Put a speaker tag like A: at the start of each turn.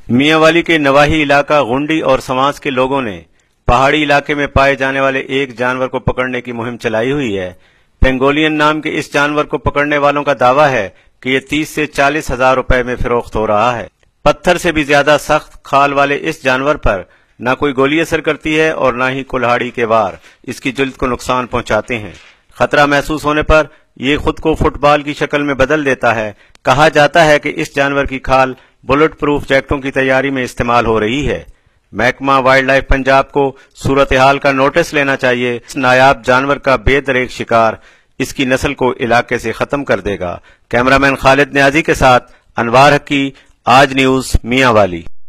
A: मियांवाली के नवाही इलाका गुंडी और समाज के लोगों ने पहाड़ी इलाके में पाए जाने वाले एक जानवर को पकड़ने की मुहिम चलाई हुई है। पेंगोलियन नाम के इस जानवर को पकड़ने वालों का दावा है कि ये 30 से 40 हजार रुपए में फरोख्त हो रहा है। पत्थर से भी ज्यादा सख्त खाल वाले इस जानवर पर न कोई गोली असर करती है और न ही कुल्हाड़ी के वार इसकी जिल्द को नुकसान पहुंचाते हैं। खतरा महसूस होने पर ये खुद को फुटबॉल की शक्ल में बदल देता है। कहा जाता है कि इस जानवर की खाल बुलेट प्रूफ जैकेटों की तैयारी में इस्तेमाल हो रही है। महकमा वाइल्ड लाइफ पंजाब को सूरत हाल का नोटिस लेना चाहिए। इस नायाब जानवर का बेदरेक शिकार इसकी नस्ल को इलाके से खत्म कर देगा। कैमरामैन खालिद न्याजी के साथ अनवार हकी, आज न्यूज, मियांवाली।